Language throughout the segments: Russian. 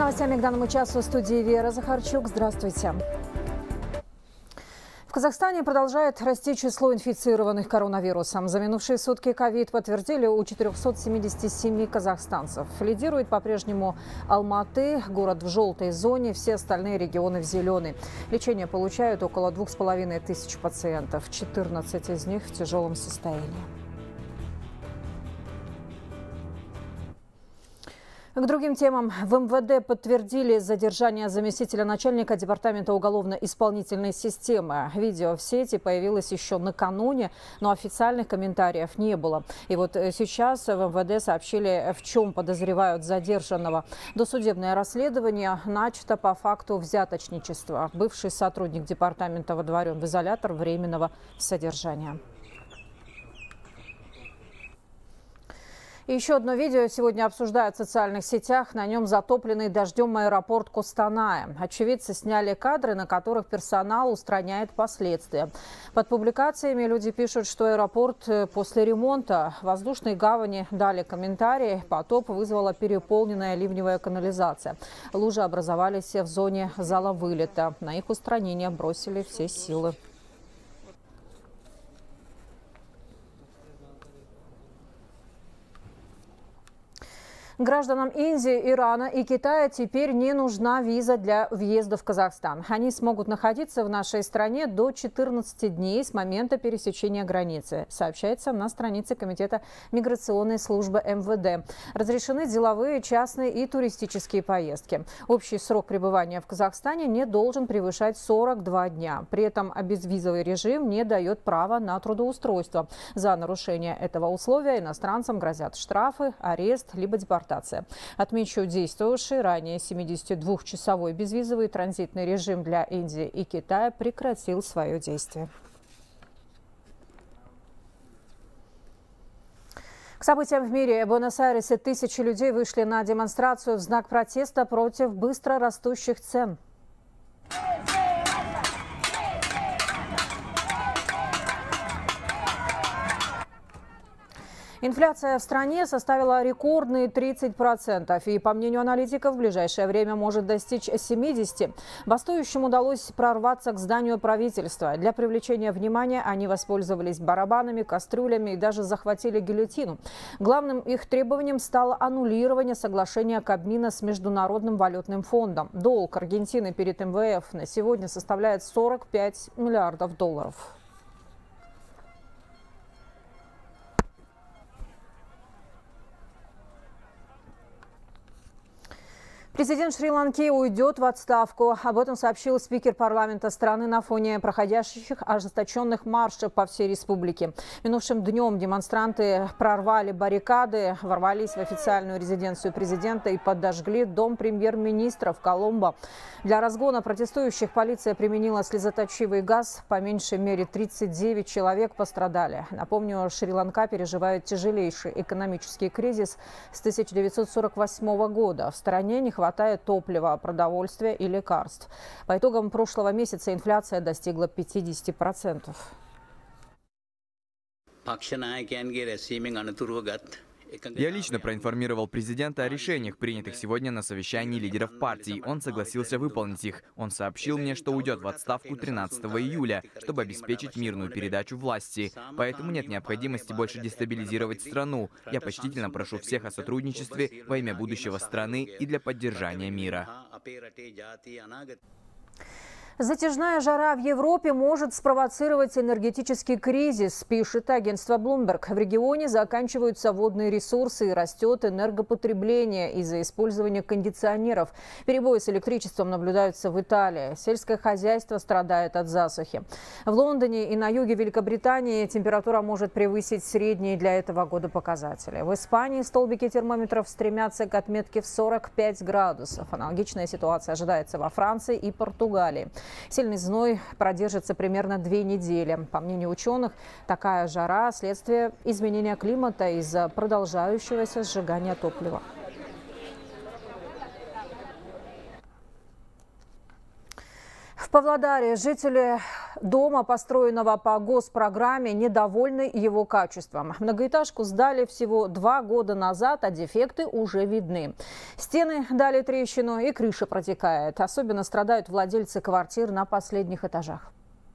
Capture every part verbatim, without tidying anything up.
новостями к данному часу в студии Вера Захарчук. Здравствуйте. В Казахстане продолжает расти число инфицированных коронавирусом. За минувшие сутки ковид подтвердили у четырёхсот семидесяти семи казахстанцев. Лидирует по-прежнему Алматы, город в желтой зоне, все остальные регионы в зеленой. Лечение получают около двух с половиной тысяч пациентов. четырнадцать из них в тяжелом состоянии. К другим темам. В эм вэ дэ подтвердили задержание заместителя начальника департамента уголовно-исполнительной системы. Видео в сети появилось еще накануне, но официальных комментариев не было. И вот сейчас в эм вэ дэ сообщили, в чем подозревают задержанного. Досудебное расследование начато по факту взяточничества. Бывший сотрудник департамента водворен в изолятор временного содержания. И еще одно видео сегодня обсуждают в социальных сетях. На нем затопленный дождем аэропорт Костаная. Очевидцы сняли кадры, на которых персонал устраняет последствия. Под публикациями люди пишут, что аэропорт после ремонта. Воздушной гавани дали комментарии. Потоп вызвала переполненная ливневая канализация. Лужи образовались в зоне зала вылета. На их устранение бросили все силы. Гражданам Индии, Ирана и Китая теперь не нужна виза для въезда в Казахстан. Они смогут находиться в нашей стране до четырнадцати дней с момента пересечения границы, сообщается на странице Комитета миграционной службы эм вэ дэ. Разрешены деловые, частные и туристические поездки. Общий срок пребывания в Казахстане не должен превышать сорок два дня. При этом безвизовый режим не дает права на трудоустройство. За нарушение этого условия иностранцам грозят штрафы, арест либо депортация. Отмечу, действовавший ранее семидесятидвухчасовой безвизовый транзитный режим для Индии и Китая прекратил свое действие. К событиям в мире. В Буэнос-Айресе тысячи людей вышли на демонстрацию в знак протеста против быстро растущих цен. Инфляция в стране составила рекордные тридцать процентов. И, по мнению аналитиков, в ближайшее время может достичь семидесяти процентов. Бастующим удалось прорваться к зданию правительства. Для привлечения внимания они воспользовались барабанами, кастрюлями и даже захватили гильотину. Главным их требованием стало аннулирование соглашения Кабмина с Международным валютным фондом. Долг Аргентины перед эм вэ эф на сегодня составляет сорок пять миллиардов долларов. Президент Шри-Ланки уйдет в отставку. Об этом сообщил спикер парламента страны на фоне проходящих ожесточенных маршев по всей республике. Минувшим днем демонстранты прорвали баррикады, ворвались в официальную резиденцию президента и подожгли дом премьер-министра в Коломбо. Для разгона протестующих полиция применила слезоточивый газ. По меньшей мере тридцать девять человек пострадали. Напомню, Шри-Ланка переживает тяжелейший экономический кризис с тысяча девятьсот сорок восьмого года. В стране не хватает хватает топлива, продовольствия и лекарств. По итогам прошлого месяца инфляция достигла пятидесяти процентов. Я лично проинформировал президента о решениях, принятых сегодня на совещании лидеров партий. Он согласился выполнить их. Он сообщил мне, что уйдет в отставку тринадцатого июля, чтобы обеспечить мирную передачу власти. Поэтому нет необходимости больше дестабилизировать страну. Я почтительно прошу всех о сотрудничестве во имя будущего страны и для поддержания мира. Затяжная жара в Европе может спровоцировать энергетический кризис, пишет агентство Bloomberg. В регионе заканчиваются водные ресурсы и растет энергопотребление из-за использования кондиционеров. Перебои с электричеством наблюдаются в Италии. Сельское хозяйство страдает от засухи. В Лондоне и на юге Великобритании температура может превысить средние для этого года показатели. В Испании столбики термометров стремятся к отметке в сорок пять градусов. Аналогичная ситуация ожидается во Франции и Португалии. Сильный зной продержится примерно две недели. По мнению ученых, такая жара – следствие изменения климата из-за продолжающегося сжигания топлива. В Павлодаре жители дома, построенного по госпрограмме, недовольны его качеством. Многоэтажку сдали всего два года назад, а дефекты уже видны. Стены дали трещину и крыша протекает. Особенно страдают владельцы квартир на последних этажах.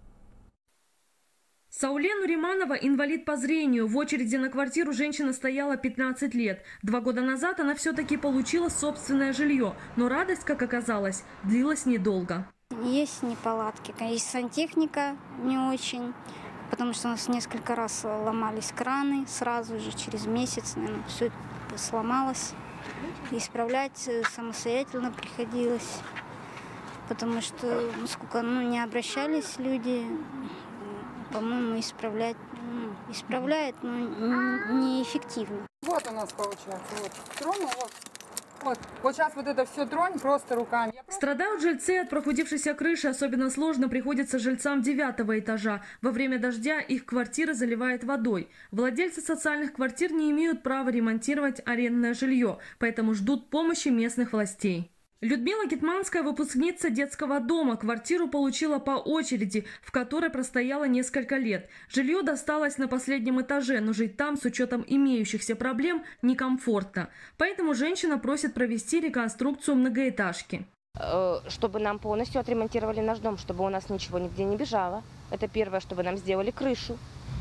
Сауле Нуриманова инвалид по зрению. В очереди на квартиру женщина стояла пятнадцать лет. Два года назад она все-таки получила собственное жилье. Но радость, как оказалось, длилась недолго. Есть неполадки. Есть сантехника не очень, потому что у нас несколько раз ломались краны. Сразу же через месяц, наверное, все сломалось. Исправлять самостоятельно приходилось, потому что ну, сколько ну, не обращались люди. По-моему, исправлять, ну, исправляет, но неэффективно. Вот у нас получается, вот трону, вот, вот, вот сейчас вот это все тронь просто руками. Страдают жильцы от прохудившейся крыши, особенно сложно приходится жильцам девятого этажа. Во время дождя их квартиры заливает водой. Владельцы социальных квартир не имеют права ремонтировать арендное жилье, поэтому ждут помощи местных властей. Людмила Гетманская, выпускница детского дома, квартиру получила по очереди, в которой простояла несколько лет. Жилье досталось на последнем этаже, но жить там с учетом имеющихся проблем некомфортно. Поэтому женщина просит провести реконструкцию многоэтажки. Чтобы нам полностью отремонтировали наш дом, чтобы у нас ничего нигде не бежало. Это первое, чтобы нам сделали крышу.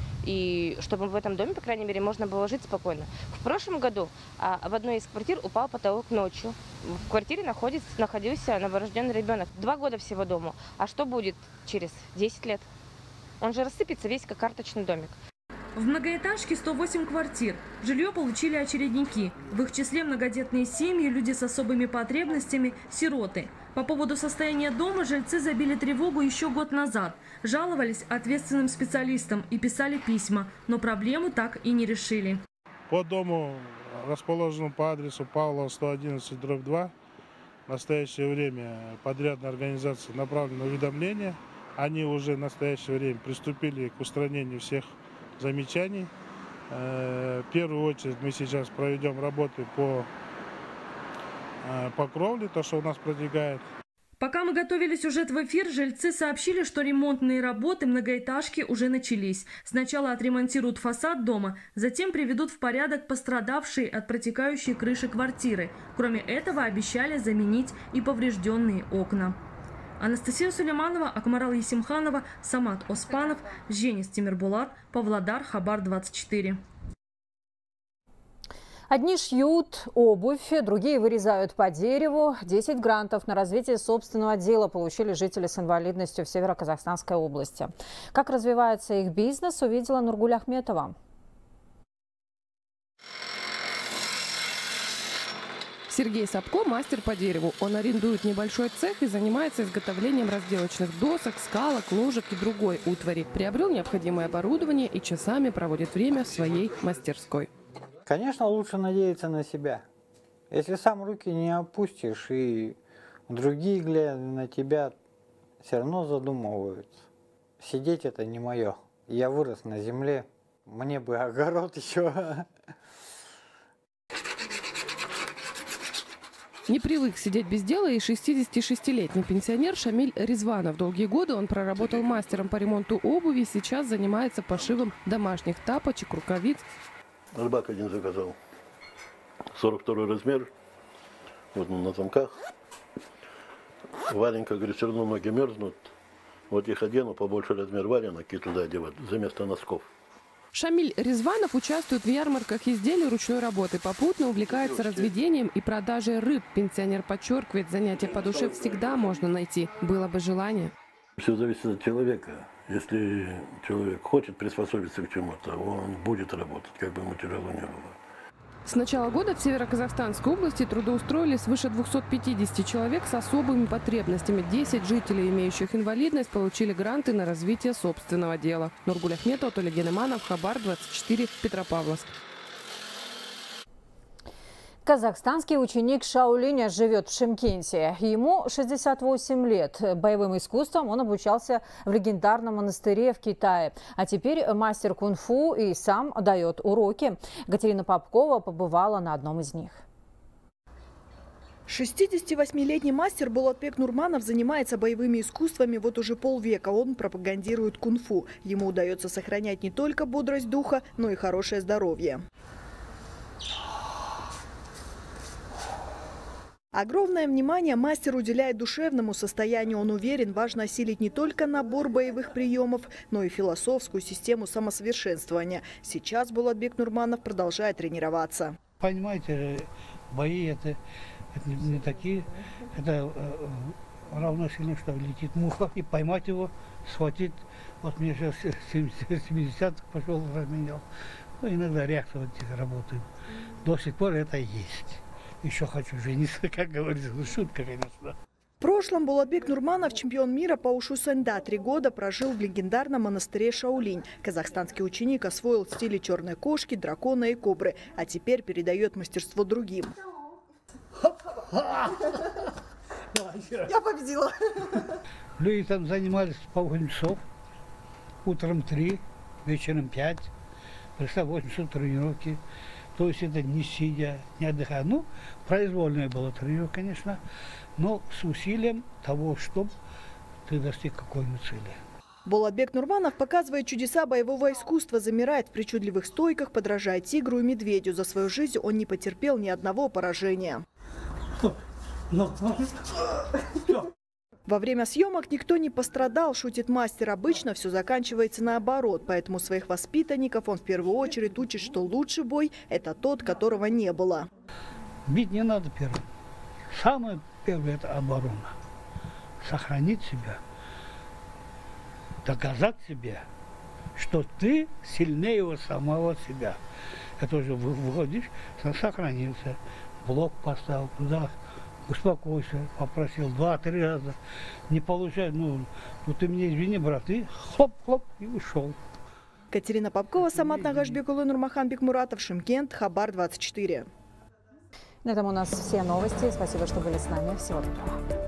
И чтобы в этом доме, по крайней мере, можно было жить спокойно. В прошлом году а, в одной из квартир упал потолок ночью. В квартире находится, находился новорожденный ребенок. Два года всего дому. А что будет через десять лет? Он же рассыпется весь, как карточный домик. В многоэтажке сто восемь квартир. Жилье получили очередники. В их числе многодетные семьи, люди с особыми потребностями, сироты. По поводу состояния дома жильцы забили тревогу еще год назад. Жаловались ответственным специалистам и писали письма, но проблему так и не решили. По дому, расположенному по адресу Павлова сто одиннадцать дробь два, в настоящее время подрядная организация направлена уведомление. Они уже в настоящее время приступили к устранению всех замечаний. В первую очередь мы сейчас проведем работы по по кровле, то, что у нас протекает. Пока мы готовили сюжет в эфир, жильцы сообщили, что ремонтные работы многоэтажки уже начались. Сначала отремонтируют фасад дома, затем приведут в порядок пострадавшие от протекающей крыши квартиры. Кроме этого, обещали заменить и поврежденные окна. Анастасия Сулейманова, Акмарал Есимханова, Самат Оспанов, Женис Тимирбулат, Павлодар, Хабар двадцать четыре. Одни шьют обувь, другие вырезают по дереву. десять грантов на развитие собственного дела получили жители с инвалидностью в Северо-Казахстанской области. Как развивается их бизнес, увидела Нургуль Ахметова. Сергей Сапко – мастер по дереву. Он арендует небольшой цех и занимается изготовлением разделочных досок, скалок, ложек и другой утвари. Приобрел необходимое оборудование и часами проводит время в своей мастерской. Конечно, лучше надеяться на себя. Если сам руки не опустишь, и другие, глядя на тебя, все равно задумываются. Сидеть это не мое. Я вырос на земле, мне бы огород еще. Не привык сидеть без дела и шестидесятишестилетний пенсионер Шамиль Резванов. Долгие годы он проработал мастером по ремонту обуви, сейчас занимается пошивом домашних тапочек, рукавиц. Рыбак один заказал. сорок второй размер. Вот он на замках. Валенка, говорит, все равно ноги мерзнут. Вот их одену, побольше размер валенок и туда одевать, за место носков. Шамиль Резванов участвует в ярмарках изделий ручной работы. Попутно увлекается разведением и продажей рыб. Пенсионер подчеркивает, занятия по душе всегда можно найти. Было бы желание. Все зависит от человека. Если человек хочет приспособиться к чему-то, он будет работать, как бы ему тяжело не было. С начала года в Северо-Казахстанской области трудоустроили свыше двухсот пятидесяти человек с особыми потребностями. десять жителей, имеющих инвалидность, получили гранты на развитие собственного дела. Нургуль Ахметова, Толя Генеманов, Хабар двадцать четыре, Петропавловск. Казахстанский ученик Шаолиня живет в Шымкенте. Ему шестьдесят восемь лет. Боевым искусством он обучался в легендарном монастыре в Китае. А теперь мастер кунг-фу и сам дает уроки. Катерина Попкова побывала на одном из них. шестидесятивосьмилетний мастер Болотбек Нурманов занимается боевыми искусствами вот уже полвека. Он пропагандирует кунг-фу. Ему удается сохранять не только бодрость духа, но и хорошее здоровье. Огромное внимание мастер уделяет душевному состоянию. Он уверен, важно осилить не только набор боевых приемов, но и философскую систему самосовершенствования. Сейчас Болотбек Нурманов продолжает тренироваться. Понимаете, бои это, это не, не такие, это э, равносильно, что летит муха, и поймать его, схватить. Вот мне сейчас семидесятых пошел, разменял. Ну, иногда реакция вот этих работает. До сих пор это есть. Еще хочу жениться, как говорится, ну, шутка, конечно. В прошлом Болотбек Нурманов, чемпион мира по ушу сэнда, три года прожил в легендарном монастыре Шаолинь. Казахстанский ученик освоил стили черной кошки, дракона и кобры, а теперь передает мастерство другим. Я победила. Люди там занимались по восемь часов, утром три, вечером пять, пришла восемь часов тренировки. То есть это не сидя, не отдыхая. Ну, произвольная была тренировка, конечно, но с усилием того, чтобы ты достиг какой-нибудь цели. Болотбек Нурманов показывает чудеса боевого искусства, замирает в причудливых стойках, подражая тигру и медведю. За свою жизнь он не потерпел ни одного поражения. Во время съемок никто не пострадал, шутит мастер. Обычно все заканчивается наоборот, поэтому своих воспитанников он в первую очередь учит, что лучший бой – это тот, которого не было. Бить не надо первым. Самое первое – это оборона. Сохранить себя, доказать себе, что ты сильнее его самого себя. Это уже выходишь, сохранился, блок поставил туда. Успокойся, попросил два-три раза. Не получается, ну, ну ты мне извини, брат, и хлоп-хлоп, и ушел. Катерина Попкова, Самат Нагашбекулы, Нурмахан Бекмуратов, Шымкент, Хабар двадцать четыре. На этом у нас все новости. Спасибо, что были с нами. Всего доброго.